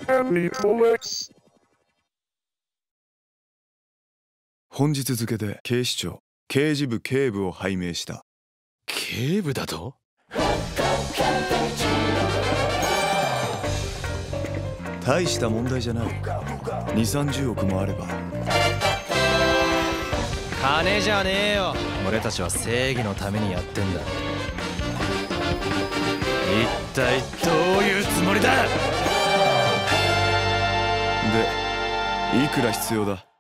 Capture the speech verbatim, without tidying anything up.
本日付で警視庁刑事部警部を拝命した。 警部だと？ 大した問題じゃない。に、さんじゅうおくもあれば。 金じゃねえよ。俺たちは正義のためにやってんだ。一体どういうつもりだ？ で、いくら必要だ？